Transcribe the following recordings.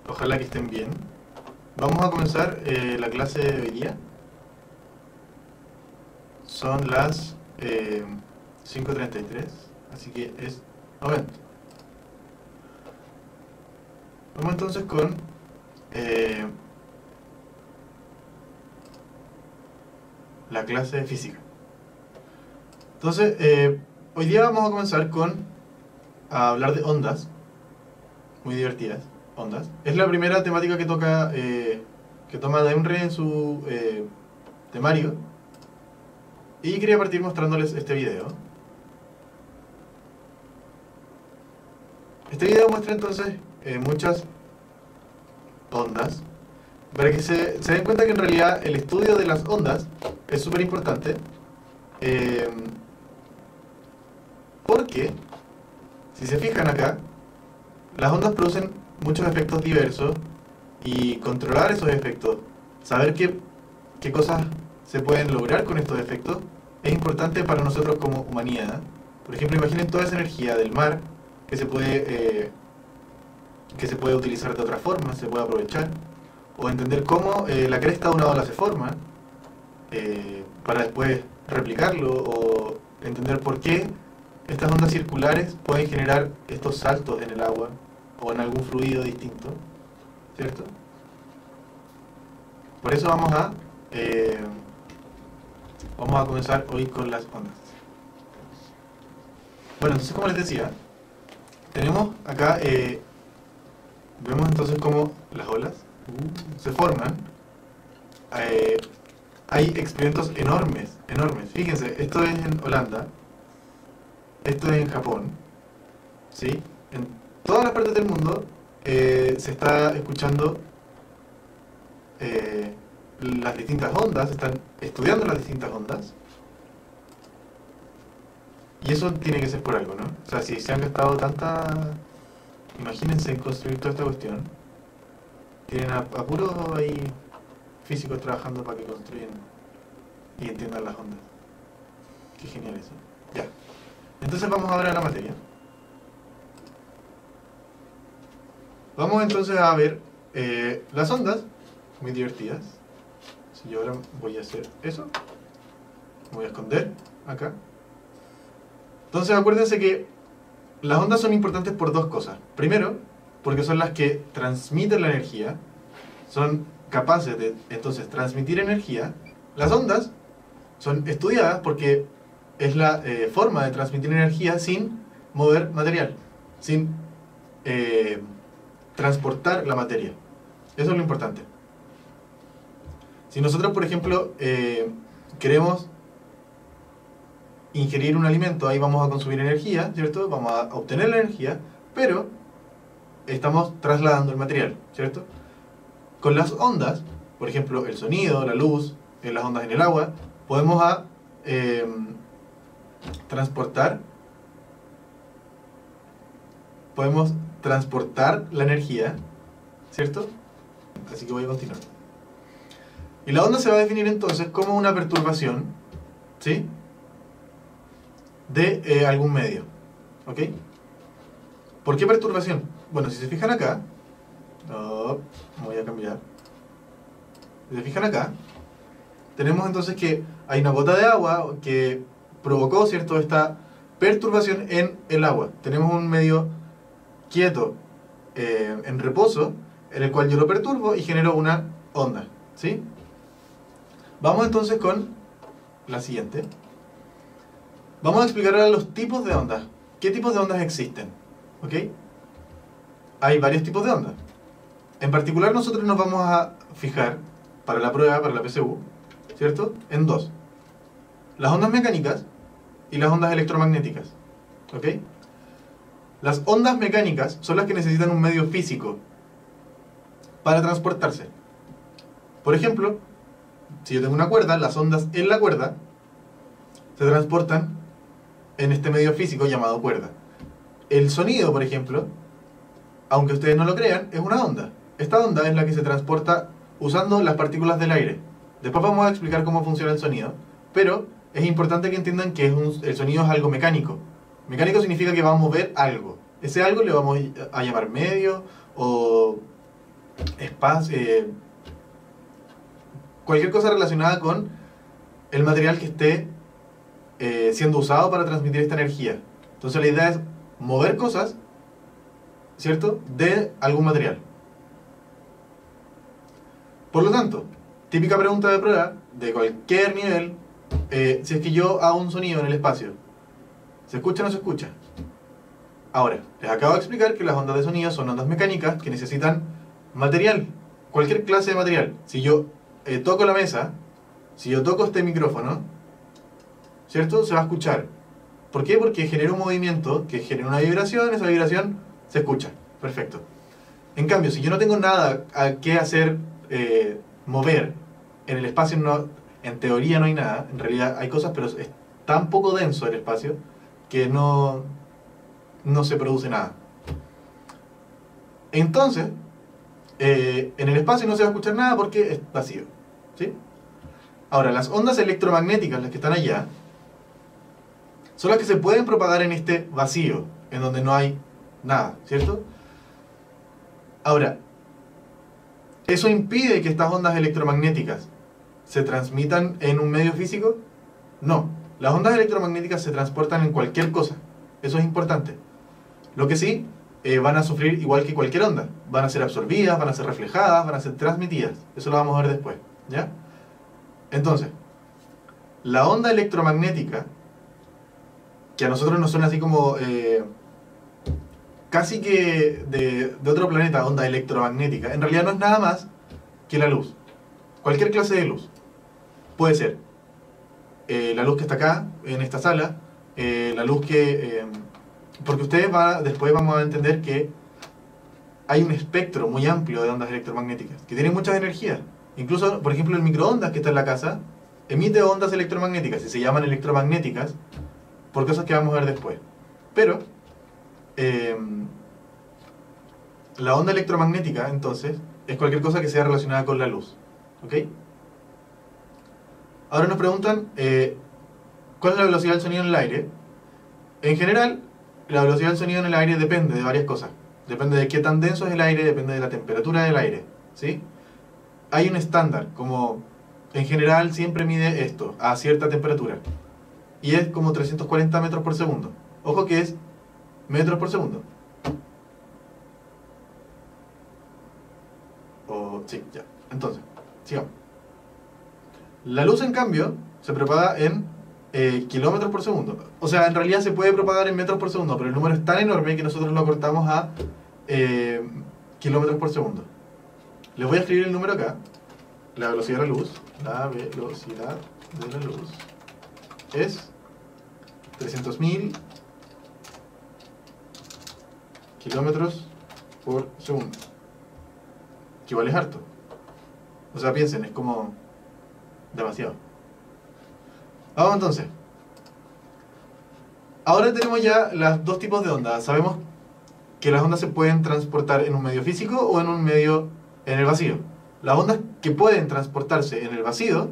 Ojalá que estén bien. Vamos a comenzar la clase de hoy día. Son las 5:33, así que es momento. Vamos entonces con la clase de física. Entonces, hoy día vamos a comenzar a hablar de ondas, muy divertidas, ondas. Es la primera temática que toca, que toma Daemre en su temario. Y quería partir mostrándoles este video. Este video muestra entonces muchas ondas, para que se den cuenta que en realidad el estudio de las ondas es súper importante, porque si se fijan acá, las ondas producen muchos efectos diversos, y controlar esos efectos, saber qué cosas se pueden lograr con estos efectos, es importante para nosotros como humanidad. Por ejemplo, imaginen toda esa energía del mar que se puede utilizar de otra forma, se puede aprovechar, o entender cómo la cresta de una ola se forma para después replicarlo, o entender por qué estas ondas circulares pueden generar estos saltos en el agua o en algún fluido distinto, ¿cierto? Por eso vamos a comenzar hoy con las ondas. Bueno, entonces, como les decía, tenemos acá, vemos entonces cómo las olas se forman. Hay experimentos enormes. Fíjense, esto es en Holanda, esto es en Japón, ¿sí? En todas las partes del mundo se está escuchando las distintas ondas, se están estudiando las distintas ondas. Y eso tiene que ser por algo, ¿no? O sea, si se han gastado imagínense en construir toda esta cuestión. Tienen a puros ahí físicos trabajando para que construyan y entiendan las ondas. Qué genial eso. Ya. Entonces vamos ahora a la materia. Vamos entonces a ver las ondas, muy divertidas. Si yo ahora voy a hacer eso, me voy a esconder acá. Entonces acuérdense que las ondas son importantes por dos cosas. Primero, porque son las que transmiten la energía, son capaces de entonces transmitir energía. Las ondas son estudiadas porque es la forma de transmitir energía sin mover material, sin transportar la materia. Eso es lo importante. Si nosotros, por ejemplo, queremos ingerir un alimento, ahí vamos a consumir energía, ¿cierto? Vamos a obtener la energía, pero estamos trasladando el material, ¿cierto? Con las ondas, por ejemplo, el sonido, la luz, las ondas en el agua, podemos transportar la energía, ¿cierto? Así que voy a continuar. Y la onda se va a definir entonces como una perturbación, ¿sí?, de algún medio, ¿ok? ¿Por qué perturbación? Bueno, si se fijan acá, voy a cambiar. Si se fijan acá, tenemos entonces que hay una gota de agua que provocó, ¿cierto?, esta perturbación en el agua. Tenemos un medio quieto, en reposo, en el cual yo lo perturbo y genero una onda, ¿sí? Vamos entonces con la siguiente. Vamos a explicar ahora los tipos de ondas. ¿Qué tipos de ondas existen? ¿Ok? Hay varios tipos de ondas. En particular nosotros nos vamos a fijar para la prueba, para la PSU, ¿cierto?, en dos: las ondas mecánicas y las ondas electromagnéticas. ¿Ok? Las ondas mecánicas son las que necesitan un medio físico para transportarse. Por ejemplo, si yo tengo una cuerda, las ondas en la cuerda se transportan en este medio físico llamado cuerda. El sonido, por ejemplo, aunque ustedes no lo crean, es una onda. Esta onda es la que se transporta usando las partículas del aire. Después vamos a explicar cómo funciona el sonido, pero es importante que entiendan que el sonido es algo mecánico. Mecánico significa que va a mover algo. Ese algo le vamos a llamar medio o cualquier cosa relacionada con el material que esté siendo usado para transmitir esta energía. Entonces la idea es mover cosas, ¿cierto?, de algún material. Por lo tanto, típica pregunta de prueba de cualquier nivel, si es que yo hago un sonido en el espacio, ¿se escucha o no se escucha? Ahora, les acabo de explicar que las ondas de sonido son ondas mecánicas que necesitan material, cualquier clase de material. Si yo toco la mesa, si yo toco este micrófono, ¿cierto?, se va a escuchar. ¿Por qué? Porque genera un movimiento que genera una vibración, esa vibración se escucha. Perfecto. En cambio, si yo no tengo nada a qué hacer mover, en el espacio no, en teoría no hay nada, en realidad hay cosas, pero es tan poco denso el espacio que no se produce nada. Entonces, en el espacio no se va a escuchar nada porque es vacío, ¿sí? Ahora, las ondas electromagnéticas, las que están allá, son las que se pueden propagar en este vacío, en donde no hay nada, ¿cierto? Ahora, ¿eso impide que estas ondas electromagnéticas se transmitan en un medio físico? No. Las ondas electromagnéticas se transportan en cualquier cosa. Eso es importante. Lo que sí, van a sufrir igual que cualquier onda. Van a ser absorbidas, van a ser reflejadas, van a ser transmitidas. Eso lo vamos a ver después, ¿ya? Entonces, la onda electromagnética, que a nosotros nos suena así como casi que de otro planeta, onda electromagnética, en realidad no es nada más que la luz. Cualquier clase de luz. Puede ser la luz que está acá, en esta sala, la luz que... porque ustedes después vamos a entender que hay un espectro muy amplio de ondas electromagnéticas, que tienen muchas energías. Incluso, por ejemplo, el microondas que está en la casa, emite ondas electromagnéticas, y se llaman electromagnéticas, por cosas que vamos a ver después. Pero, la onda electromagnética, entonces, es cualquier cosa que sea relacionada con la luz. ¿Ok? Ahora nos preguntan, ¿cuál es la velocidad del sonido en el aire? En general, la velocidad del sonido en el aire depende de varias cosas. Depende de qué tan denso es el aire, depende de la temperatura del aire, ¿sí? Hay un estándar, como en general siempre mide esto, a cierta temperatura. Y es como 340 metros por segundo. Ojo que es metros por segundo. Sí, ya. Entonces, sigamos. La luz, en cambio, se propaga en kilómetros por segundo. O sea, en realidad se puede propagar en metros por segundo, pero el número es tan enorme que nosotros lo cortamos a kilómetros por segundo. Les voy a escribir el número acá. La velocidad de la luz. La velocidad de la luz es 300.000 kilómetros por segundo. Que igual es harto. O sea, piensen, es como demasiado. Vamos entonces. Ahora tenemos ya los dos tipos de ondas. Sabemos que las ondas se pueden transportar en un medio físico o en un medio en el vacío. Las ondas que pueden transportarse en el vacío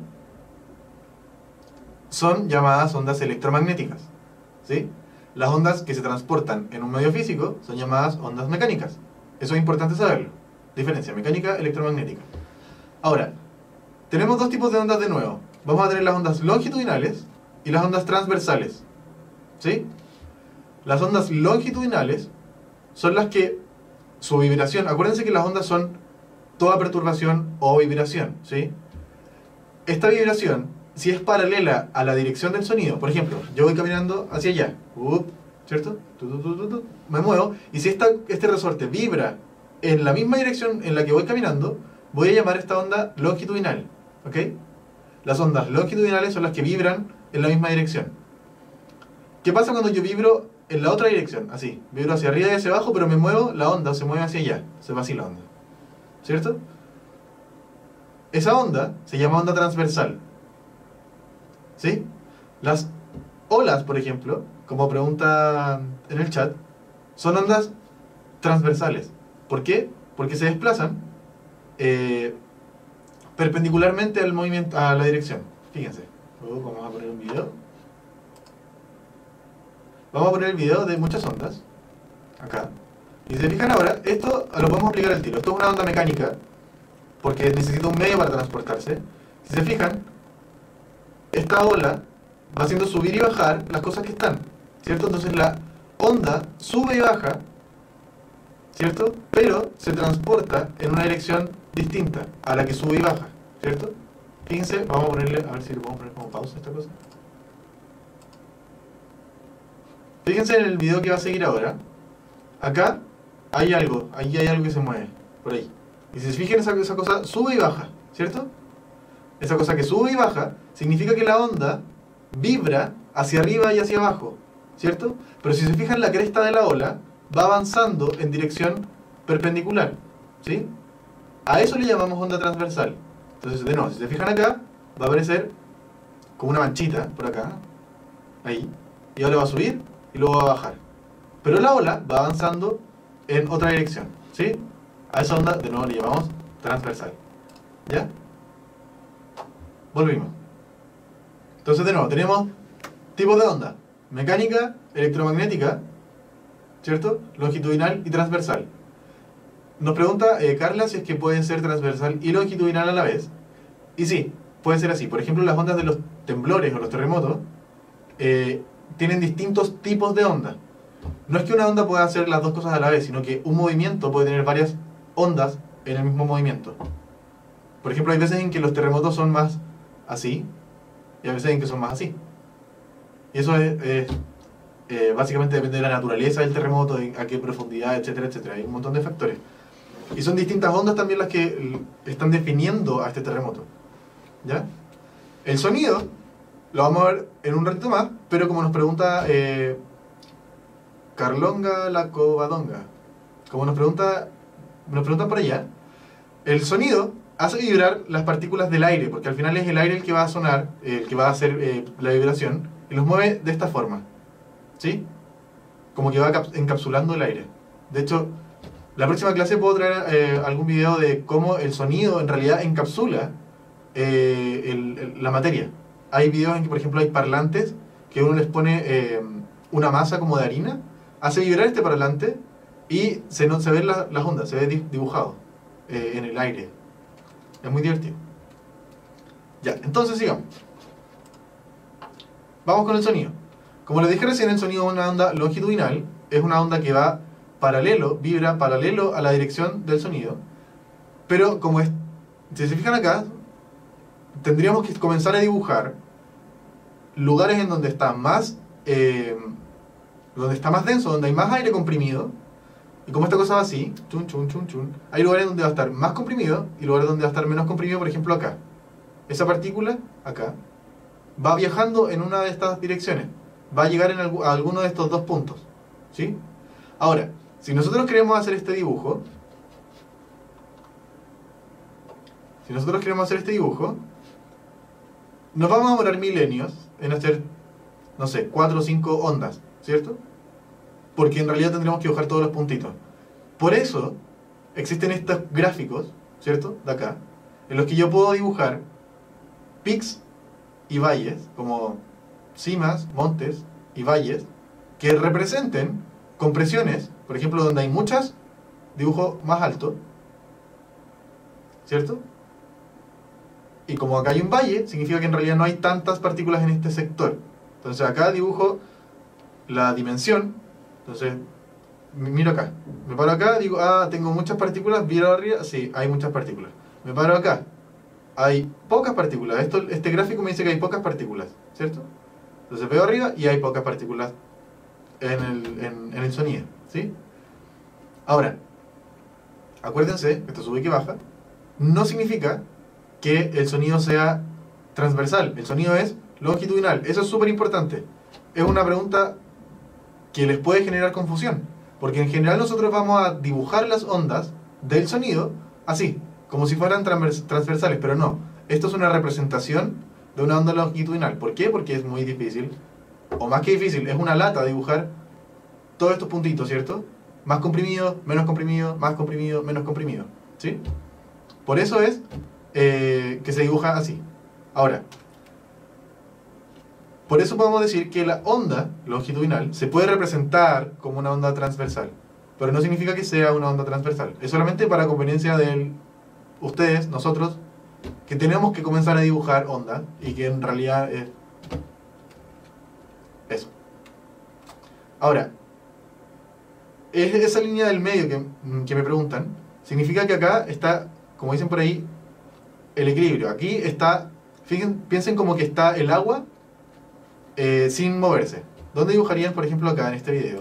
son llamadas ondas electromagnéticas, ¿sí? Las ondas que se transportan en un medio físico son llamadas ondas mecánicas. Eso es importante saberlo. Diferencia, mecánica, electromagnética. Ahora, tenemos dos tipos de ondas de nuevo. Vamos a tener las ondas longitudinales y las ondas transversales, ¿sí? Las ondas longitudinales son las que su vibración, acuérdense que las ondas son toda perturbación o vibración, ¿sí? Esta vibración, si es paralela a la dirección del sonido, por ejemplo, yo voy caminando hacia allá, ¿cierto? Me muevo, y si este resorte vibra en la misma dirección en la que voy caminando, voy a llamar esta onda longitudinal, ¿ok? Las ondas longitudinales son las que vibran en la misma dirección. ¿Qué pasa cuando yo vibro en la otra dirección? Así, vibro hacia arriba y hacia abajo, pero me muevo, la onda se mueve hacia allá, se va así la onda, ¿cierto? Esa onda se llama onda transversal, ¿sí? Las olas, por ejemplo, como pregunta en el chat, son ondas transversales. ¿Por qué? Porque se desplazan perpendicularmente al movimiento, a la dirección. Fíjense. Luego vamos a poner un video. Vamos a poner el video de muchas ondas. Acá. Y si se fijan ahora, esto lo podemos aplicar al tiro. Esto es una onda mecánica, porque necesita un medio para transportarse. Si se fijan, esta ola va haciendo subir y bajar las cosas que están, ¿cierto? Entonces la onda sube y baja, ¿cierto? Pero se transporta en una dirección distinta a la que sube y baja, ¿cierto? Fíjense, vamos a ponerle, a ver si le podemos poner como pausa esta cosa. Fíjense en el video que va a seguir ahora. Acá hay algo, ahí hay algo que se mueve, por ahí. Y si se fijan, esa cosa sube y baja, ¿cierto? Esa cosa que sube y baja significa que la onda vibra hacia arriba y hacia abajo, ¿cierto? Pero si se fijan, la cresta de la ola va avanzando en dirección perpendicular, ¿sí? A eso le llamamos onda transversal. Entonces, de nuevo, si se fijan acá, va a aparecer como una manchita por acá, ahí, y ahora va a subir y luego va a bajar. Pero la ola va avanzando en otra dirección, ¿sí? A esa onda, de nuevo, le llamamos transversal. ¿Ya? Volvimos. Entonces, de nuevo, tenemos tipos de onda: mecánica, electromagnética, ¿cierto? Longitudinal y transversal. Nos pregunta Carla si es que pueden ser transversal y longitudinal a la vez. Y sí, puede ser así. Por ejemplo, las ondas de los temblores o los terremotos tienen distintos tipos de onda. No es que una onda pueda hacer las dos cosas a la vez, sino que un movimiento puede tener varias ondas en el mismo movimiento. Por ejemplo, hay veces en que los terremotos son más así, y hay veces en que son más así. Y eso básicamente depende de la naturaleza del terremoto, a qué profundidad, etcétera, etcétera. Hay un montón de factores. Y son distintas ondas también las que están definiendo a este terremoto. ¿Ya? El sonido lo vamos a ver en un ratito más, pero como nos pregunta Carlonga la Covadonga, como nos preguntan por allá, el sonido hace vibrar las partículas del aire, porque al final es el aire el que va a sonar, el que va a hacer la vibración, y los mueve de esta forma, ¿sí? Como que va encapsulando el aire. De hecho, la próxima clase puedo traer algún video de cómo el sonido en realidad encapsula la materia. Hay videos en que, por ejemplo, hay parlantes que uno les pone una masa como de harina, hace vibrar este parlante y se ven las ondas, se ve dibujado en el aire. Es muy divertido. Ya, entonces sigamos. Vamos con el sonido. Como les dije recién, el sonido es una onda longitudinal, es una onda que va vibra paralelo a la dirección del sonido, pero como si se fijan acá, tendríamos que comenzar a dibujar lugares en donde está más denso, donde hay más aire comprimido, y como esta cosa va así, chun, chun, chun, chun, hay lugares donde va a estar más comprimido y lugares donde va a estar menos comprimido. Por ejemplo acá, esa partícula, acá, va viajando en una de estas direcciones, va a llegar a alguno de estos dos puntos, ¿sí? Ahora, si nosotros queremos hacer este dibujo, nos vamos a demorar milenios en hacer, no sé, 4 o 5 ondas, ¿cierto? Porque en realidad tendríamos que dibujar todos los puntitos. Por eso existen estos gráficos, ¿cierto? De acá, en los que yo puedo dibujar pics y valles, como cimas, montes y valles, que representen compresiones. Por ejemplo, donde hay muchas, dibujo más alto, ¿cierto? Y como acá hay un valle, significa que en realidad no hay tantas partículas en este sector. Entonces acá dibujo la dimensión. Entonces, miro acá. Me paro acá, digo, tengo muchas partículas, miro arriba, sí, hay muchas partículas. Me paro acá, hay pocas partículas. Este gráfico me dice que hay pocas partículas, ¿cierto? Entonces veo arriba y hay pocas partículas en el sonido, ¿sí? Ahora, acuérdense, esto sube y baja, no significa que el sonido sea transversal. El sonido es longitudinal. Eso es súper importante. Es una pregunta que les puede generar confusión, porque en general nosotros vamos a dibujar las ondas del sonido así, como si fueran transversales, pero no. Esto es una representación de una onda longitudinal. ¿Por qué? Porque es muy difícil, o más que difícil, es una lata dibujar todos estos puntitos, ¿cierto? Más comprimido, menos comprimido, más comprimido, menos comprimido, ¿sí? Por eso es que se dibuja así. Ahora, por eso podemos decir que la onda longitudinal se puede representar como una onda transversal. pero no significa que sea una onda transversal. Es solamente para conveniencia de ustedes, nosotros, que tenemos que comenzar a dibujar ondas y que en realidad es eso. Ahora, esa línea del medio que me preguntan, significa que acá está, como dicen por ahí, el equilibrio. Aquí está, piensen como que está el agua sin moverse. ¿Dónde dibujarían, por ejemplo, acá en este video?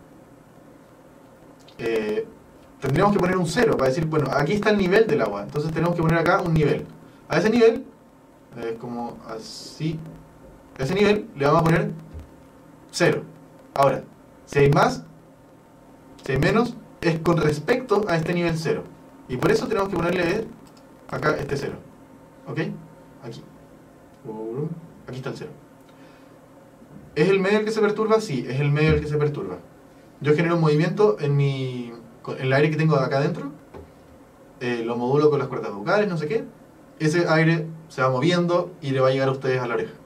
Tendríamos que poner un 0 para decir, bueno, aquí está el nivel del agua. Entonces tenemos que poner acá un nivel. A ese nivel, como así, a ese nivel le vamos a poner 0. Ahora, si hay más, si hay menos, es con respecto a este nivel 0. Y por eso tenemos que ponerle acá este 0. ¿Ok? Aquí. Aquí está el 0. ¿Es el medio el que se perturba? Sí, es el medio el que se perturba. Yo genero un movimiento en el aire que tengo acá adentro. Lo modulo con las cuerdas vocales, no sé qué. Ese aire se va moviendo y le va a llegar a ustedes a la oreja.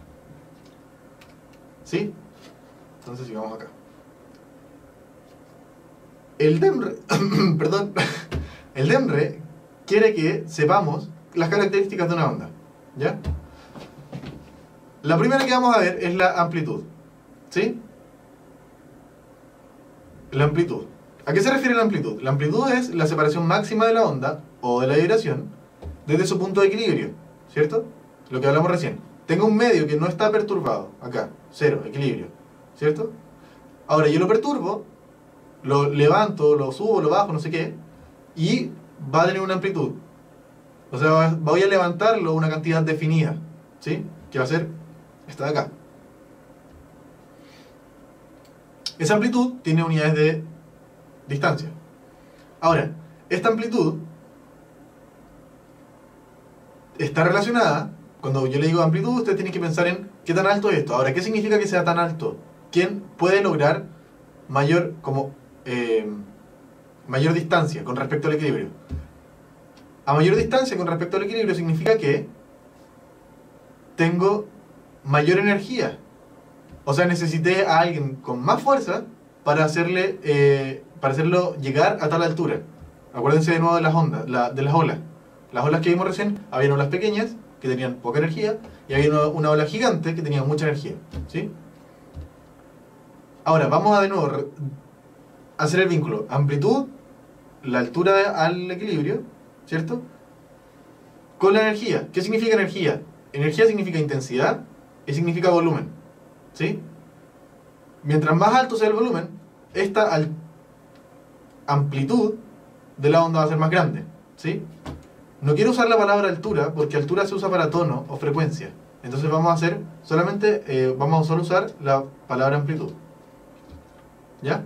¿Sí? Entonces sigamos acá. El DEMRE, perdón, el DEMRE quiere que sepamos las características de una onda. ¿Ya? La primera que vamos a ver es la amplitud. ¿Sí? La amplitud. ¿A qué se refiere la amplitud? La amplitud es la separación máxima de la onda o de la vibración desde su punto de equilibrio. ¿Cierto? Lo que hablamos recién. Tengo un medio que no está perturbado. Acá, 0, equilibrio. ¿Cierto? Ahora yo lo perturbo, lo levanto, lo subo, lo bajo, no sé qué, y va a tener una amplitud. O sea, voy a levantarlo una cantidad definida. ¿Sí? Que va a ser esta de acá. Esa amplitud tiene unidades de distancia. Ahora, esta amplitud está relacionada, cuando yo le digo amplitud, usted tiene que pensar en qué tan alto es esto. Ahora, ¿qué significa que sea tan alto? ¿Quién puede lograr mayor distancia con respecto al equilibrio? A mayor distancia con respecto al equilibrio significa que tengo mayor energía. O sea, necesité a alguien con más fuerza para hacerlo llegar a tal altura. Acuérdense de nuevo de las ondas, de las olas. Las olas que vimos recién, había olas pequeñas que tenían poca energía y había una ola gigante que tenía mucha energía. ¿Sí? Ahora, vamos a de nuevo hacer el vínculo. Amplitud, la altura al equilibrio, ¿cierto? Con la energía. ¿Qué significa energía? Energía significa intensidad y significa volumen. ¿Sí? Mientras más alto sea el volumen, esta amplitud de la onda va a ser más grande. ¿Sí? No quiero usar la palabra altura porque altura se usa para tono o frecuencia. Entonces vamos a vamos a solo usar la palabra amplitud. ¿Ya?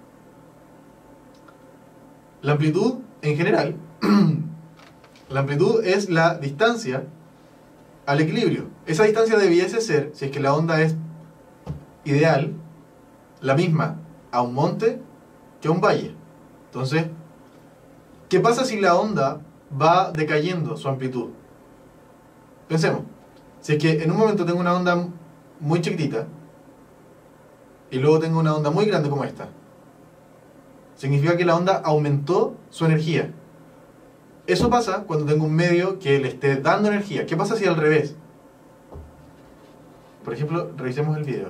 La amplitud, en general, la amplitud es la distancia al equilibrio. Esa distancia debiese ser, si es que la onda es ideal, la misma a un monte que a un valle. Entonces, ¿qué pasa si la onda va decayendo su amplitud? Pensemos, si es que en un momento tengo una onda muy chiquitita y luego tengo una onda muy grande como esta, significa que la onda aumentó su energía. Eso pasa cuando tengo un medio que le esté dando energía. ¿Qué pasa si al revés? Por ejemplo, revisemos el video.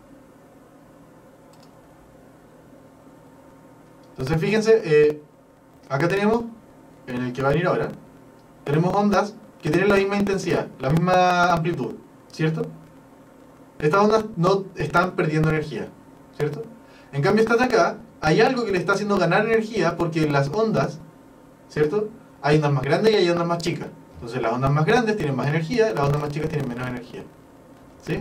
Entonces fíjense, acá tenemos, en el que va a venir ahora, tenemos ondas que tienen la misma intensidad, la misma amplitud, ¿cierto? Estas ondas no están perdiendo energía, ¿cierto? En cambio estas de acá, hay algo que le está haciendo ganar energía porque las ondas, ¿cierto? Hay ondas más grandes y hay ondas más chicas. Entonces las ondas más grandes tienen más energía, las ondas más chicas tienen menos energía. ¿Sí?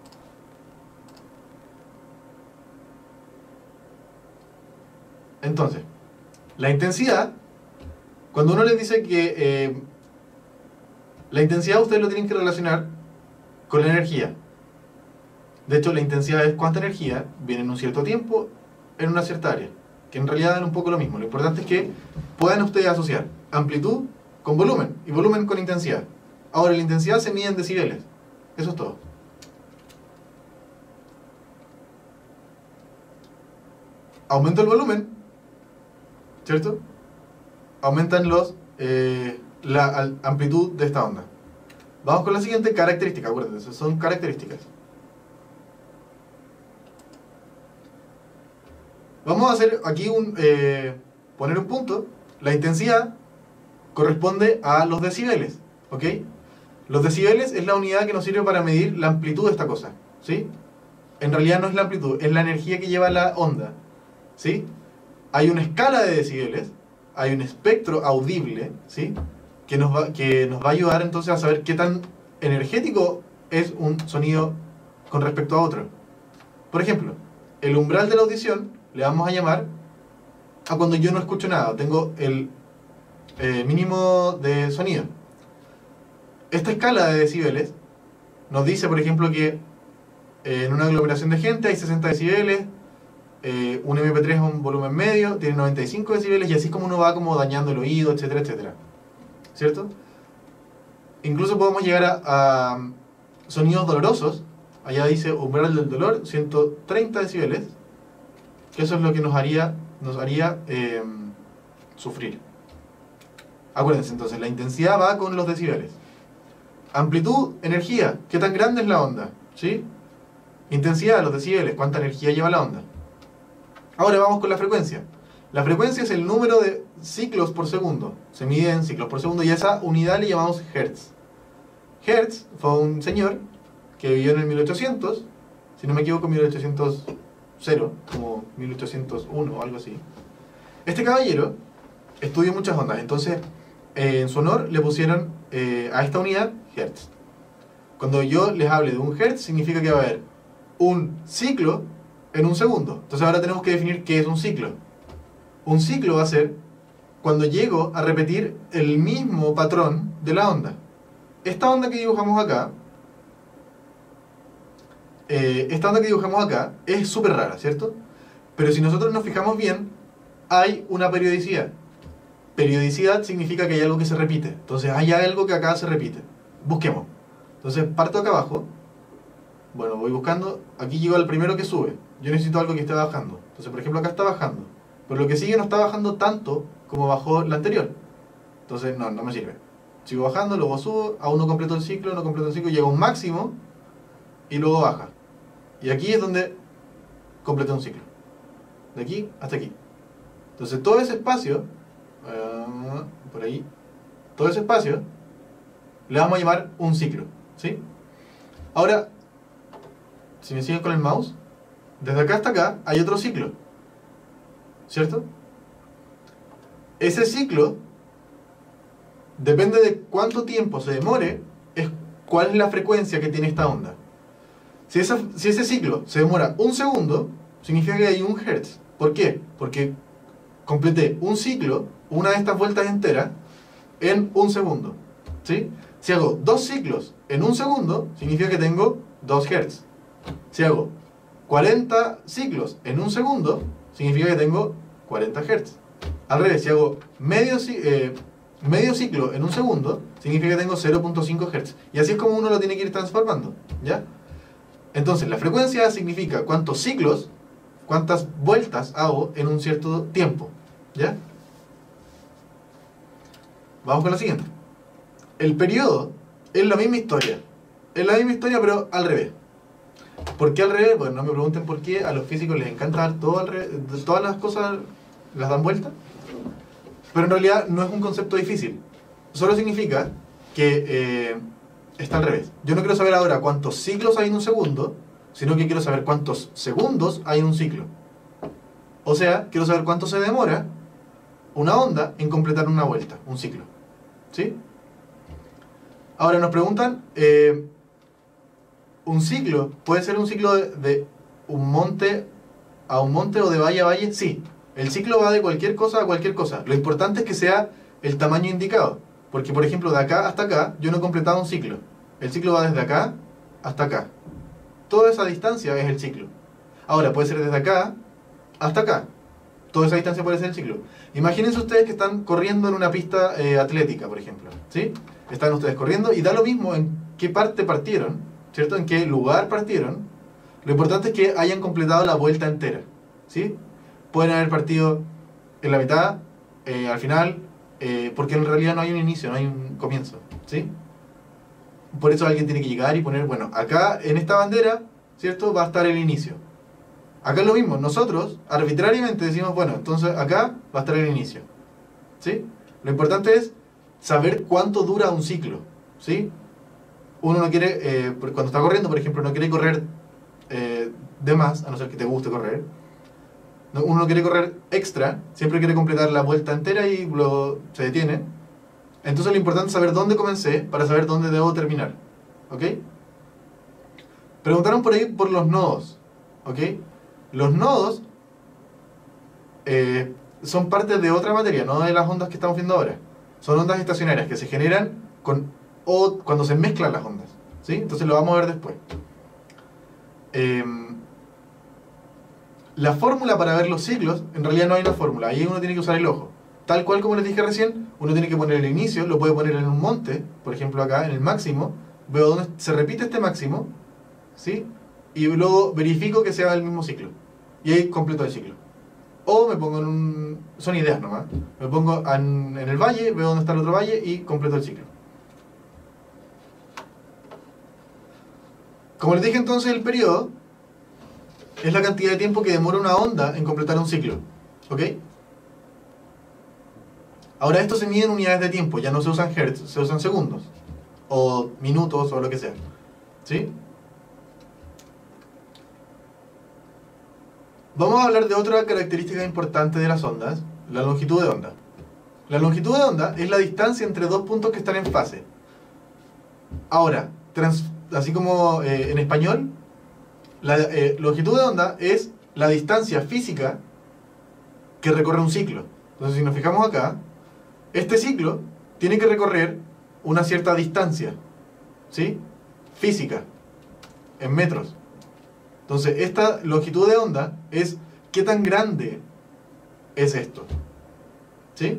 Entonces, la intensidad, cuando uno les dice que la intensidad ustedes lo tienen que relacionar con la energía. De hecho, la intensidad es cuánta energía viene en un cierto tiempo en una cierta área, que en realidad dan un poco lo mismo. Lo importante es que puedan ustedes asociar amplitud con volumen y volumen con intensidad. Ahora, la intensidad se mide en decibeles. Eso es todo. Aumento el volumen, ¿cierto? Aumentan la amplitud de esta onda. Vamos con la siguiente característica, acuérdense, son características. Vamos a hacer aquí poner un punto. La intensidad corresponde a los decibeles, ¿ok? Los decibeles es la unidad que nos sirve para medir la amplitud de esta cosa, ¿sí? En realidad no es la amplitud, es la energía que lleva la onda, ¿sí? Hay una escala de decibeles, hay un espectro audible, ¿sí? Que nos va a ayudar entonces a saber qué tan energético es un sonido con respecto a otro. Por ejemplo, el umbral de la audición le vamos a llamar a cuando yo no escucho nada, tengo el mínimo de sonido. Esta escala de decibeles nos dice, por ejemplo, que en una aglomeración de gente hay 60 decibeles, un MP3 es un volumen medio, tiene 95 decibeles, y así es como uno va como dañando el oído, etcétera, etcétera. ¿Cierto? Incluso podemos llegar a sonidos dolorosos. Allá dice umbral del dolor, 130 decibeles, que eso es lo que nos haría sufrir. Acuérdense, entonces, la intensidad va con los decibeles. Amplitud, energía, ¿qué tan grande es la onda? ¿Sí? Intensidad, los decibeles, ¿cuánta energía lleva la onda? Ahora vamos con la frecuencia. La frecuencia es el número de ciclos por segundo. Se mide en ciclos por segundo y a esa unidad le llamamos hertz. Hertz fue un señor que vivió en el 1800, si no me equivoco, 1800, como 1801 o algo así. Este caballero estudió muchas ondas, entonces en su honor le pusieron a esta unidad hertz. Cuando yo les hable de un hertz, significa que va a haber un ciclo en un segundo. Entonces ahora tenemos que definir qué es un ciclo. Un ciclo va a ser cuando llego a repetir el mismo patrón de la onda. Esta onda que dibujamos acá, es súper rara, ¿cierto? Pero si nosotros nos fijamos bien, hay una periodicidad. Periodicidad significa que hay algo que se repite. Entonces hay algo que acá se repite. Busquemos. Entonces parto acá abajo. Bueno, voy buscando. Aquí llego al primero que sube. Yo necesito algo que esté bajando. Entonces, por ejemplo, acá está bajando. Pero lo que sigue no está bajando tanto como bajó la anterior. Entonces, no me sirve. Sigo bajando, luego subo, aún no completo el ciclo, llega a un máximo y luego baja. Y aquí es donde completé un ciclo. De aquí hasta aquí. Entonces, todo ese espacio, por ahí, todo ese espacio, le vamos a llamar un ciclo, ¿sí? Ahora, si me siguen con el mouse, desde acá hasta acá hay otro ciclo, ¿cierto? Ese ciclo, depende de cuánto tiempo se demore, es cuál es la frecuencia que tiene esta onda. Si ese ciclo se demora un segundo, significa que hay un hertz. ¿Por qué? Porque completé un ciclo, una de estas vueltas enteras, en un segundo, ¿sí? Si hago 2 ciclos en un segundo, significa que tengo 2 hertz. Si hago 40 ciclos en un segundo, significa que tengo 40 hertz. Al revés, si hago medio ciclo en un segundo, significa que tengo 0.5 hertz. Y así es como uno lo tiene que ir transformando, ¿ya? Entonces, la frecuencia significa cuántos ciclos, cuántas vueltas hago en un cierto tiempo, ¿ya? Vamos con la siguiente. El periodo es la misma historia. Es la misma historia, pero al revés. ¿Por qué al revés? Pues no me pregunten por qué. A los físicos les encanta dar todo al revés. Todas las cosas las dan vuelta. Pero en realidad no es un concepto difícil. Solo significa que está al revés. Yo no quiero saber ahora cuántos ciclos hay en un segundo, sino que quiero saber cuántos segundos hay en un ciclo. O sea, quiero saber cuánto se demora una onda en completar una vuelta, un ciclo. ¿Sí? Ahora nos preguntan, ¿un ciclo puede ser un ciclo de un monte a un monte o de valle a valle? Sí, el ciclo va de cualquier cosa a cualquier cosa. Lo importante es que sea el tamaño indicado. Porque, por ejemplo, de acá hasta acá, yo no he completado un ciclo. El ciclo va desde acá hasta acá. Toda esa distancia es el ciclo. Ahora, puede ser desde acá hasta acá. Toda esa distancia puede ser el ciclo. Imagínense ustedes que están corriendo en una pista atlética, por ejemplo, ¿sí? Están ustedes corriendo y da lo mismo en qué parte partieron, ¿cierto? En qué lugar partieron. Lo importante es que hayan completado la vuelta entera, ¿sí? Pueden haber partido en la mitad, al final, porque en realidad no hay un inicio, no hay un comienzo, ¿sí? Por eso alguien tiene que llegar y poner, bueno, acá en esta bandera, ¿cierto? Va a estar el inicio. Acá es lo mismo, nosotros arbitrariamente decimos, bueno, entonces acá va a estar el inicio, ¿sí? Lo importante es saber cuánto dura un ciclo, ¿sí? Uno no quiere, cuando está corriendo, por ejemplo, no quiere correr de más, a no ser que te guste correr. Uno no quiere correr extra, siempre quiere completar la vuelta entera y luego se detiene. Entonces lo importante es saber dónde comencé para saber dónde debo terminar, ¿ok? Preguntaron por ahí por los nodos, ¿ok? Los nodos son parte de otra materia, no de las ondas que estamos viendo ahora. Son ondas estacionarias que se generan cuando se mezclan las ondas, ¿sí? Entonces lo vamos a ver después. La fórmula para ver los ciclos, en realidad no hay una fórmula, ahí uno tiene que usar el ojo. Tal cual como les dije recién, uno tiene que poner el inicio, lo puede poner en un monte, por ejemplo acá, en el máximo, veo dónde se repite este máximo, ¿sí? Y luego verifico que sea el mismo ciclo. Y ahí completo el ciclo. O me pongo en un... son ideas nomás. Me pongo en el valle, veo dónde está el otro valle y completo el ciclo. Como les dije entonces, el periodo es la cantidad de tiempo que demora una onda en completar un ciclo, ¿ok? Ahora esto se mide en unidades de tiempo, ya no se usan hertz, se usan segundos, o minutos, o lo que sea, ¿sí? Vamos a hablar de otra característica importante de las ondas, la longitud de onda. La longitud de onda es la distancia entre dos puntos que están en fase. Ahora, así como en español, la longitud de onda es la distancia física que recorre un ciclo. Entonces, si nos fijamos acá, este ciclo tiene que recorrer una cierta distancia, ¿sí? Física, en metros. Entonces, esta longitud de onda es qué tan grande es esto, ¿sí?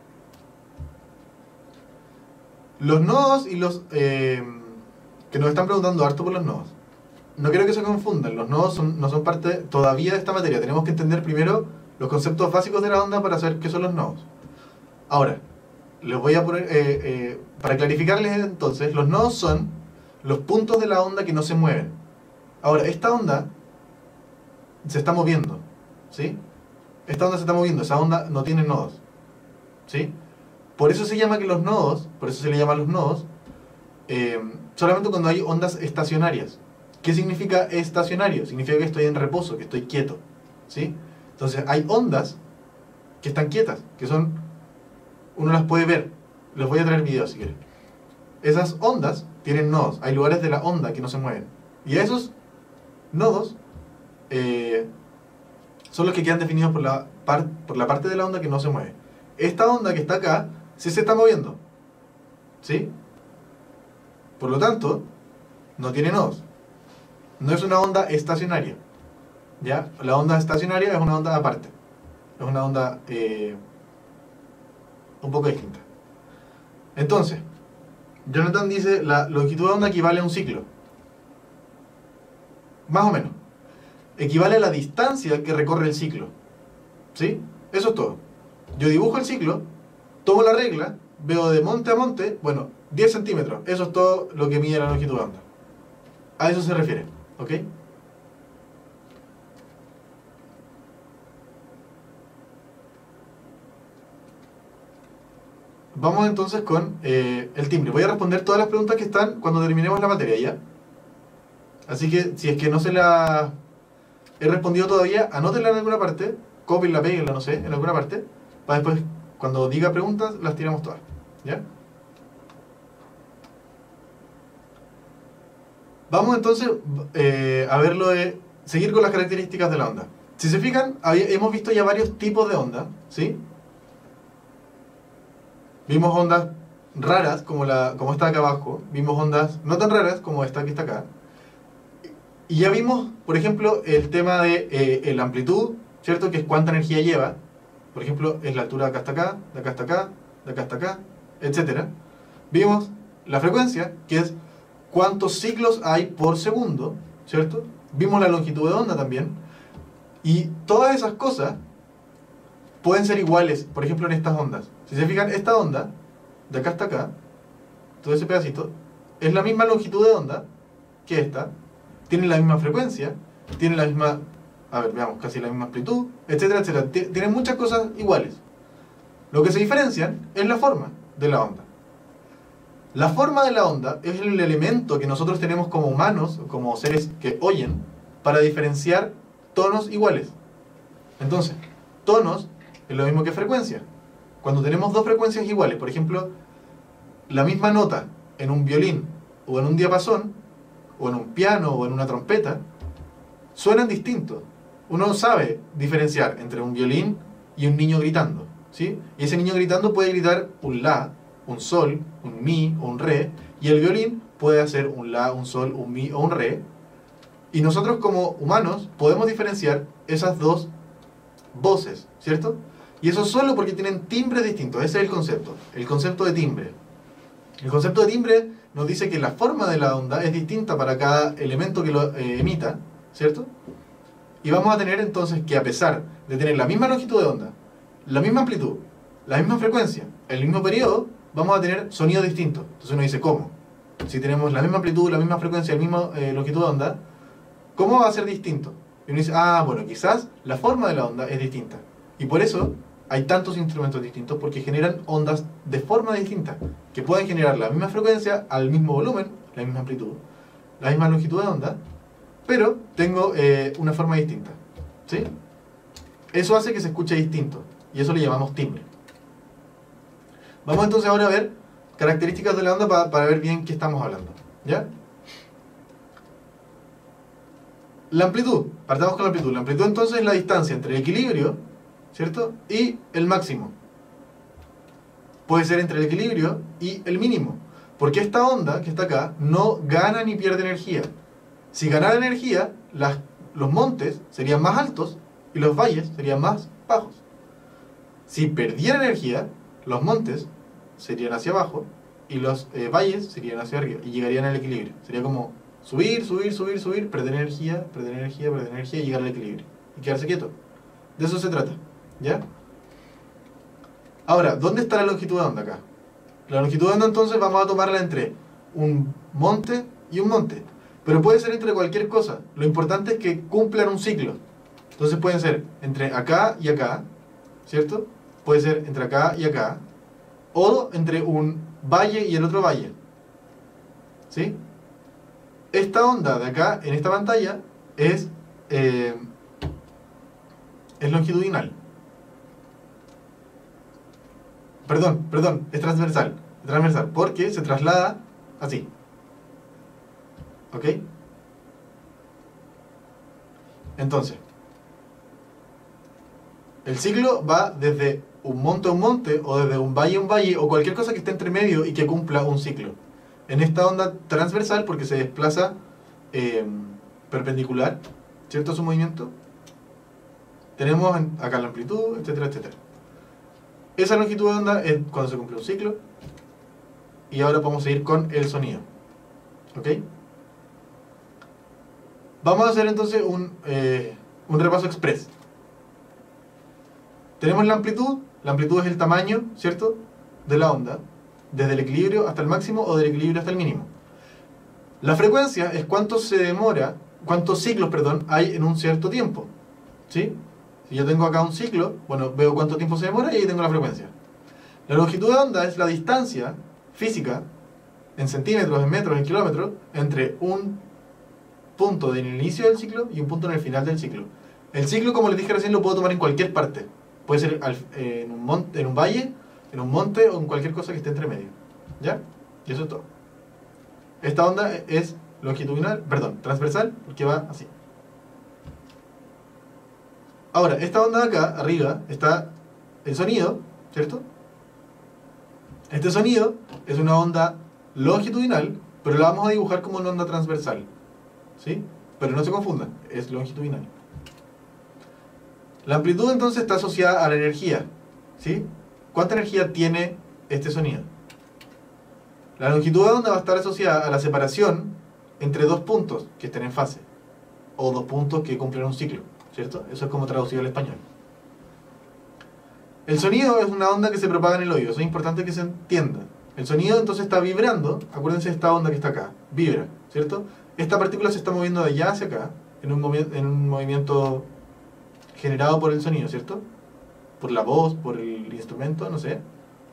Los nodos y los... que nos están preguntando harto por los nodos. No quiero que se confundan, los nodos no son parte todavía de esta materia. Tenemos que entender primero los conceptos básicos de la onda para saber qué son los nodos. Ahora, les voy a poner, para clarificarles entonces, los nodos son los puntos de la onda que no se mueven. Ahora, esta onda se está moviendo, ¿sí? Esta onda se está moviendo, esa onda no tiene nodos, ¿sí? Por eso se llama que los nodos, por eso se le llama los nodos, solamente cuando hay ondas estacionarias. ¿Qué significa estacionario? Significa que estoy en reposo, que estoy quieto, ¿sí? Entonces hay ondas que están quietas, que son, uno las puede ver. Les voy a traer videos si quieren. Esas ondas tienen nodos, hay lugares de la onda que no se mueven. Y esos nodos son los que quedan definidos por la parte de la onda que no se mueve. Esta onda que está acá sí se está moviendo, ¿sí? Por lo tanto, no tiene nodos. No es una onda estacionaria, ¿ya? La onda estacionaria es una onda aparte. Es una onda un poco distinta. Entonces, Jonathan dice, la longitud de onda equivale a un ciclo. Más o menos. Equivale a la distancia que recorre el ciclo, ¿sí? Eso es todo. Yo dibujo el ciclo, tomo la regla, veo de monte a monte, bueno, 10 centímetros. Eso es todo lo que mide la longitud de onda. A eso se refiere, ¿ok? Vamos entonces con el timbre. Voy a responder todas las preguntas que están cuando terminemos la materia, ¿ya? Así que, si es que no se la he respondido todavía, anótenla en alguna parte, cópienla, péguenla, no sé, en alguna parte, para después, cuando diga preguntas, las tiramos todas, ¿ya? Vamos entonces a ver seguir con las características de la onda. Si se fijan, hemos visto ya varios tipos de onda, ¿sí? Vimos ondas raras, como esta acá abajo. Vimos ondas no tan raras, como esta que está acá. Y ya vimos, por ejemplo, el tema de la amplitud, ¿cierto? Que es cuánta energía lleva. Por ejemplo, es la altura de acá hasta acá, de acá hasta acá, de acá hasta acá, etc. Vimos la frecuencia, que es cuántos ciclos hay por segundo, ¿cierto? Vimos la longitud de onda también. Y todas esas cosas pueden ser iguales, por ejemplo, en estas ondas. Si se fijan, esta onda, de acá hasta acá, todo ese pedacito, es la misma longitud de onda que esta, tienen la misma frecuencia, tienen la misma, a ver, veamos, casi la misma amplitud, etcétera, etcétera. Tienen muchas cosas iguales. Lo que se diferencian es la forma de la onda. La forma de la onda es el elemento que nosotros tenemos como humanos, como seres que oyen, para diferenciar tonos iguales. Entonces, tonos es lo mismo que frecuencia. Cuando tenemos dos frecuencias iguales, por ejemplo, la misma nota en un violín o en un diapasón, o en un piano o en una trompeta, suenan distintos. Uno sabe diferenciar entre un violín y un niño gritando, ¿sí? Y ese niño gritando puede gritar un la, un sol, un mi o un re, y el violín puede hacer un la, un sol, un mi o un re, y nosotros como humanos podemos diferenciar esas dos voces, ¿cierto? Y eso solo porque tienen timbres distintos. Ese es el concepto de timbre. El concepto de timbre nos dice que la forma de la onda es distinta para cada elemento que lo emita, ¿cierto? Y vamos a tener entonces que, a pesar de tener la misma longitud de onda, la misma amplitud, la misma frecuencia, el mismo periodo, vamos a tener sonidos distintos. Entonces uno dice, ¿cómo? Si tenemos la misma amplitud, la misma frecuencia, la misma longitud de onda, ¿cómo va a ser distinto? Y uno dice, bueno, quizás la forma de la onda es distinta. Y por eso hay tantos instrumentos distintos, porque generan ondas de forma distinta, que pueden generar la misma frecuencia, al mismo volumen, la misma amplitud, la misma longitud de onda, pero tengo una forma distinta, ¿sí? Eso hace que se escuche distinto, y eso le llamamos timbre. Vamos entonces ahora a ver características de la onda para ver bien qué estamos hablando, ¿ya? La amplitud, partamos con la amplitud. La amplitud entonces es la distancia entre el equilibrio, ¿cierto? Y el máximo. Puede ser entre el equilibrio y el mínimo, porque esta onda que está acá no gana ni pierde energía. Si ganara energía, los montes serían más altos y los valles serían más bajos. Si perdiera energía, los montes serían hacia abajo y los valles serían hacia arriba y llegarían al equilibrio. Sería como subir, subir, subir, subir, perder energía, perder energía, perder energía y llegar al equilibrio. Y quedarse quieto. De eso se trata, ¿ya? Ahora, ¿dónde está la longitud de onda acá? La longitud de onda entonces vamos a tomarla entre un monte y un monte. Pero puede ser entre cualquier cosa. Lo importante es que cumplan un ciclo. Entonces pueden ser entre acá y acá, ¿cierto? Puede ser entre acá y acá. O entre un valle y el otro valle. ¿Sí? Esta onda de acá, en esta pantalla, es longitudinal. Perdón, es transversal. Es transversal, porque se traslada así. ¿Ok? Entonces, el ciclo va desde un monte a un monte, o desde un valle a un valle, o cualquier cosa que esté entre medio y que cumpla un ciclo. En esta onda transversal, porque se desplaza perpendicular, ¿cierto? A su movimiento. Tenemos acá la amplitud, etcétera, etcétera. Esa longitud de onda es cuando se cumple un ciclo. Y ahora vamos a ir con el sonido. ¿Ok? Vamos a hacer entonces un repaso express. Tenemos la amplitud es el tamaño, ¿cierto?, de la onda, desde el equilibrio hasta el máximo o del equilibrio hasta el mínimo. La frecuencia es cuántos ciclos, hay en un cierto tiempo, ¿sí? Si yo tengo acá un ciclo, bueno, veo cuánto tiempo se demora y ahí tengo la frecuencia. La longitud de onda es la distancia física, en centímetros, en metros, en kilómetros, entre un punto en el inicio del ciclo y un punto en el final del ciclo. El ciclo, como les dije recién, lo puedo tomar en cualquier parte. Puede ser en un valle, en un monte o en cualquier cosa que esté entre medio. ¿Ya? Y eso es todo. Esta onda es transversal, porque va así. Ahora, esta onda de acá, arriba, está el sonido, ¿cierto? Este sonido es una onda longitudinal, pero la vamos a dibujar como una onda transversal, ¿sí? Pero no se confundan, es longitudinal. La amplitud entonces está asociada a la energía, ¿sí? ¿Cuánta energía tiene este sonido? La longitud de onda va a estar asociada a la separación entre dos puntos que estén en fase, o dos puntos que cumplen un ciclo, ¿cierto? Eso es como traducido al español. El sonido es una onda que se propaga en el oído, eso es importante que se entienda. El sonido entonces está vibrando, acuérdense de esta onda que está acá, vibra, ¿cierto? Esta partícula se está moviendo de allá hacia acá, en un movimiento generado por el sonido, ¿cierto? Por la voz, por el instrumento, no sé.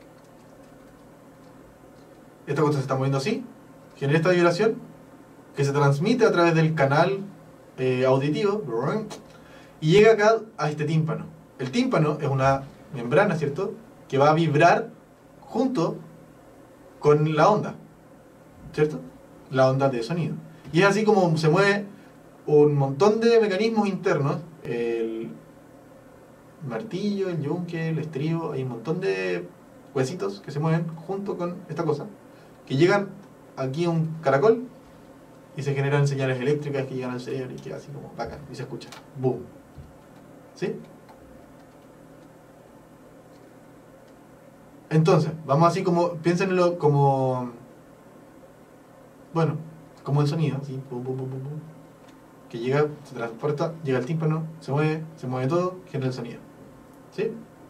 Esta cosa se está moviendo así, genera esta vibración, que se transmite a través del canal auditivo, y llega acá a este tímpano. El tímpano es una membrana, ¿cierto?, que va a vibrar junto con la onda, ¿cierto? La onda de sonido. Y es así como se mueve un montón de mecanismos internos, el martillo, el yunque, el estribo, hay un montón de huesitos que se mueven junto con esta cosa, que llegan aquí a un caracol y se generan señales eléctricas que llegan al cerebro y queda así como bacán, y se escucha, boom. ¿Sí? Entonces, vamos así como, piénsenlo como, bueno, como el sonido, así, boom, boom, boom, boom, boom, que llega, se transporta, llega al tímpano, se mueve todo, genera el sonido. ¿Sí?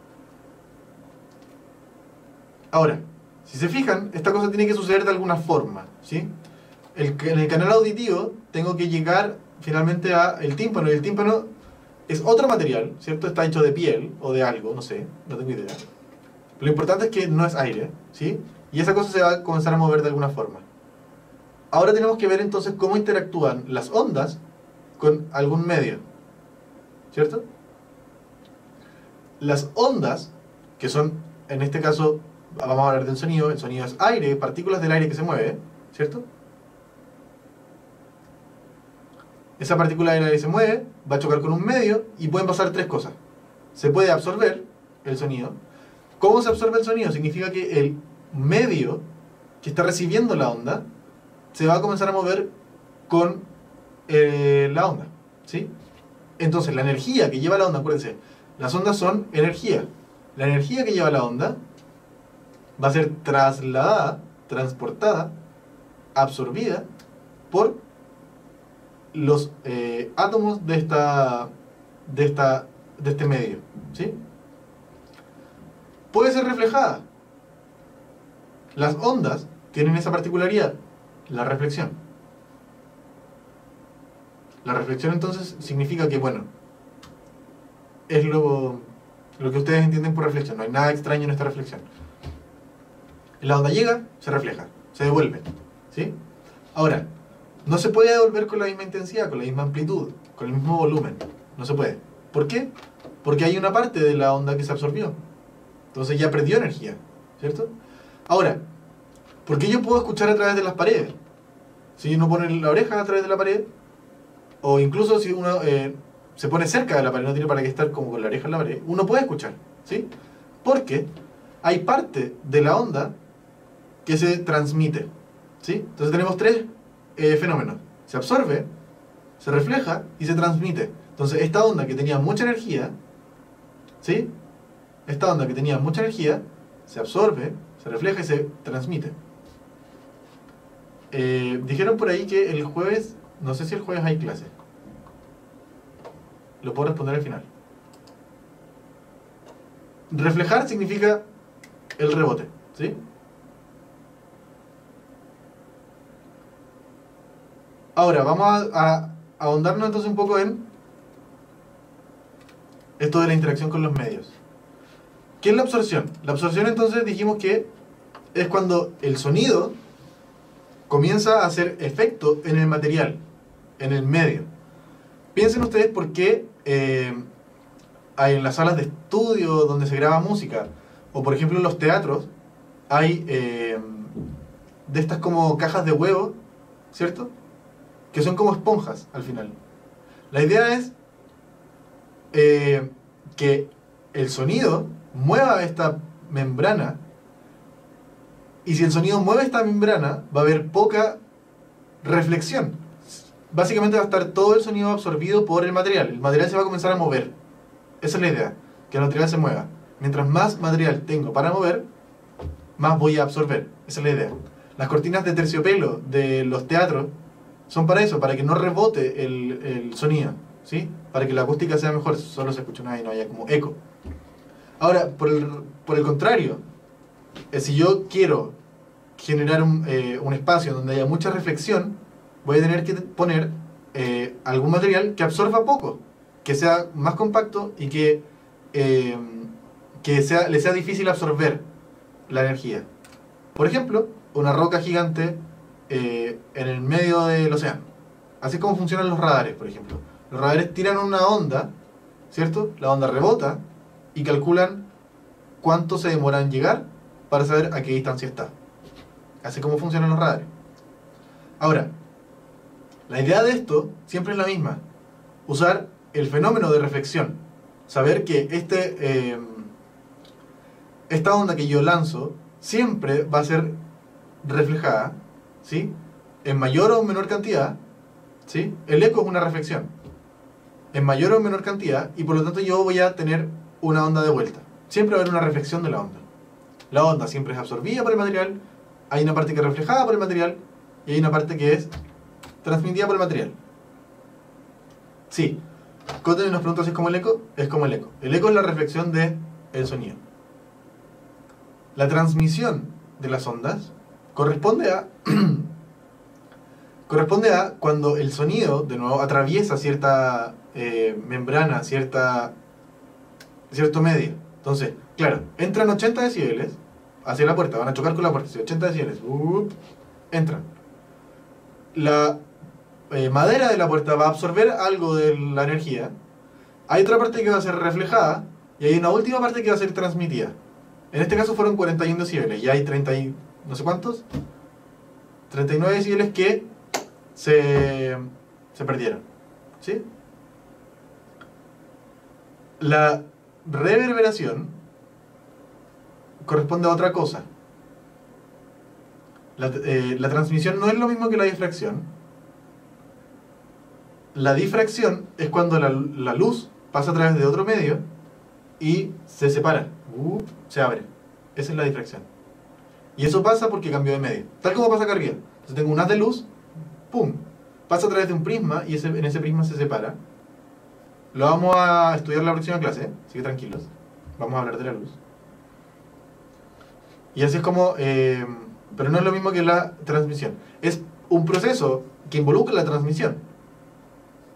Ahora, si se fijan, esta cosa tiene que suceder de alguna forma, ¿sí? En el canal auditivo tengo que llegar finalmente al tímpano, y el tímpano es otro material, ¿cierto? Está hecho de piel o de algo, no sé, no tengo idea. Lo importante es que no es aire, ¿sí? Y esa cosa se va a comenzar a mover de alguna forma. Ahora tenemos que ver entonces cómo interactúan las ondas con algún medio, ¿cierto? Las ondas, que son, en este caso, vamos a hablar del sonido, el sonido es aire, partículas del aire que se mueve, ¿cierto? Esa partícula del aire se mueve, va a chocar con un medio y pueden pasar tres cosas. Se puede absorber el sonido. ¿Cómo se absorbe el sonido? Significa que el medio que está recibiendo la onda se va a comenzar a mover con la onda, ¿sí? Entonces la energía que lleva la onda, acuérdense, las ondas son energía. La energía que lleva la onda va a ser trasladada, transportada, absorbida por los átomos de este medio, ¿sí? Puede ser reflejada. Las ondas tienen esa particularidad, la reflexión. La reflexión entonces significa que, bueno, es lo que ustedes entienden por reflexión. No hay nada extraño en esta reflexión. La onda llega, se refleja, se devuelve, ¿sí? Ahora, no se puede devolver con la misma intensidad, con la misma amplitud, con el mismo volumen. No se puede. ¿Por qué? Porque hay una parte de la onda que se absorbió. Entonces ya perdió energía, ¿cierto? Ahora, ¿por qué yo puedo escuchar a través de las paredes? Si uno pone la oreja a través de la pared, o incluso si uno se pone cerca de la pared, no tiene para qué estar como con la oreja en la pared, uno puede escuchar, ¿sí? Porque hay parte de la onda que se transmite, ¿sí? Entonces tenemos tres fenómenos. Se absorbe, se refleja y se transmite. Entonces esta onda que tenía mucha energía, ¿sí? Esta onda que tenía mucha energía se absorbe, se refleja y se transmite. Dijeron por ahí que el jueves, no sé si el jueves hay clase. Lo puedo responder al final. Reflejar significa el rebote, ¿sí? Ahora, vamos a ahondarnos entonces un poco en esto de la interacción con los medios. ¿Qué es la absorción? La absorción entonces dijimos que es cuando el sonido comienza a hacer efecto en el material, en el medio. Piensen ustedes por qué hay en las salas de estudio donde se graba música, o por ejemplo en los teatros, hay de estas como cajas de huevo, ¿cierto? Que son como esponjas al final. La idea es que el sonido mueva esta membrana, y si el sonido mueve esta membrana va a haber poca reflexión. Básicamente va a estar todo el sonido absorbido por el material se va a comenzar a mover. Esa es la idea, que el material se mueva. Mientras más material tengo para mover, más voy a absorber. Esa es la idea. Las cortinas de terciopelo de los teatros son para eso, para que no rebote el sonido, ¿sí? Para que la acústica sea mejor, solo se escucha nada y no haya como eco. Ahora, por el contrario, si yo quiero generar un espacio donde haya mucha reflexión, voy a tener que poner algún material que absorba poco, que sea más compacto y que le sea difícil absorber la energía. Por ejemplo, una roca gigante en el medio del océano. Así es como funcionan los radares, por ejemplo. Los radares tiran una onda, ¿cierto? La onda rebota y calculan cuánto se demora en llegar para saber a qué distancia está. Así como funcionan los radares. Ahora, la idea de esto siempre es la misma. Usar el fenómeno de reflexión. Saber que esta onda que yo lanzo siempre va a ser reflejada, ¿sí? En mayor o menor cantidad, ¿sí? El eco es una reflexión. En mayor o menor cantidad, y por lo tanto yo voy a tener una onda de vuelta. Siempre va a haber una reflexión de la onda. La onda siempre es absorbida por el material, hay una parte que es reflejada por el material, y hay una parte que es transmitida por el material. Sí. Cotten nos pregunta si es como el eco. Es como el eco. El eco es la reflexión del sonido. La transmisión de las ondas corresponde a cuando el sonido, de nuevo, atraviesa cierta membrana, cierto medio. Entonces, claro, entran 80 decibeles hacia la puerta, van a chocar con la puerta, 80 decibeles, entran. La madera de la puerta va a absorber algo de la energía, hay otra parte que va a ser reflejada, y hay una última parte que va a ser transmitida. En este caso fueron 41 decibeles, y hay 30 y no sé cuántos, 39 decibeles que se perdieron, ¿sí? La reverberación corresponde a otra cosa. La transmisión no es lo mismo que la difracción. La difracción es cuando la luz pasa a través de otro medio y se separa, se abre. Esa es la difracción. Y eso pasa porque cambió de medio. Tal como pasa acá arriba. Entonces tengo un haz de luz, ¡pum! Pasa a través de un prisma y en ese prisma se separa. Lo vamos a estudiar en la próxima clase, así que tranquilos. Vamos a hablar de la luz. Y así es como... pero no es lo mismo que la transmisión. Es un proceso que involucra la transmisión.